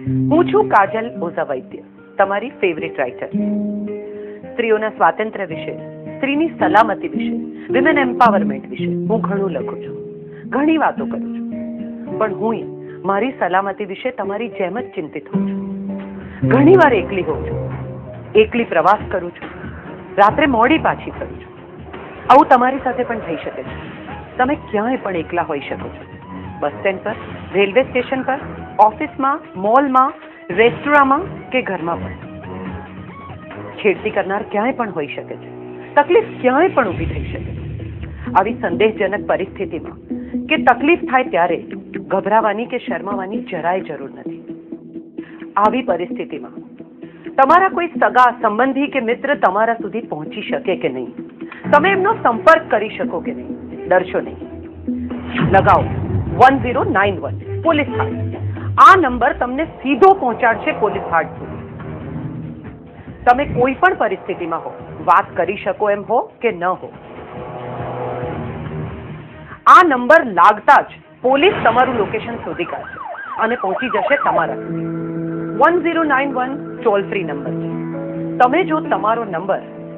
હું છું કાજલ ઓઝા વૈદ્ય, તમારી ફેવરિટ રાઇટર. સ્ત્રીઓના સ્વાતંત્ર્ય વિશે, સ્ત્રીની સલામતી વિશે, વિમેન એમ્પાવરમેન્ટ વિશે હું ઘણું લખું છું, ઘણી વાતો કરું છું. પણ હું મારી સલામતી વિશે તમારી જેમ જ ચિંતિત હોઉં છું. ઘણી વાર એકલી હોઉં છું, એકલી પ્રવાસ કરું છું, રાત્રે મોડી પાછી ફરું છું. આવું તમારી સાથે પણ થઈ શકે છે. તમે ક્યાંય પણ એકલા હોઈ શકો છો. બસ સ્ટેન્ડ પર, રેલવે સ્ટેશન પર, ઓફિસમાં, મોલમાં, રેસ્ટોરાંમાં કે ઘરમાં પણ. છેડતી કરનાર ક્યાંય પણ હોઈ શકે છે. તકલીફ ક્યાંય પણ ઊભી થઈ શકે છે. આવી સંદેહજનક પરિસ્થિતિમાં કે તકલીફ થાય ત્યારે ગભરાવાની કે શરમાવાની જરાય જરૂર નથી. આવી પરિસ્થિતિમાં તમારા કોઈ સગા, સંબંધી કે મિત્ર તમારા સુધી પહોંચી શકે કે નહીં, તમે એમનો સંપર્ક કરી શકો કે નહીં, ડરશો નહીં. લગાવો 1091 પોલીસ હાર્ટ. આ નંબર તમને સીધો પહોંચાડશે પોલીસ હાર્ટ સુધી. તમે કોઈ પણ પરિસ્થિતિમાં હો, વાત કરી શકો એમ હો કે ન હો, આ નંબર લાગતા જ પોલીસ તમારું લોકેશન શોધી કાઢશે અને પહોંચી જશે તમારા સુધી. 1091 ટોલ ફ્રી નંબર છે. તમે જો તમારો નંબર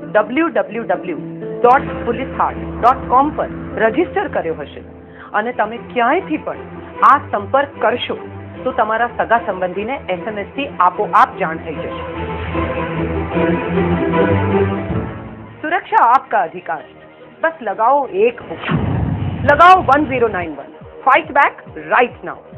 www.policeheart.com પર રજીસ્ટર કર્યો હશે અને તમે ક્યાંયથી પણ આ સંપર્ક કરશો તો તમારા સગા સંબંધીને SMS થી આપોઆપ જાણ થઈ જશે. સુરક્ષા આપકા અધિકાર है. बस लगाओ एक हुक्म, लगाओ 1091. Fight back right now.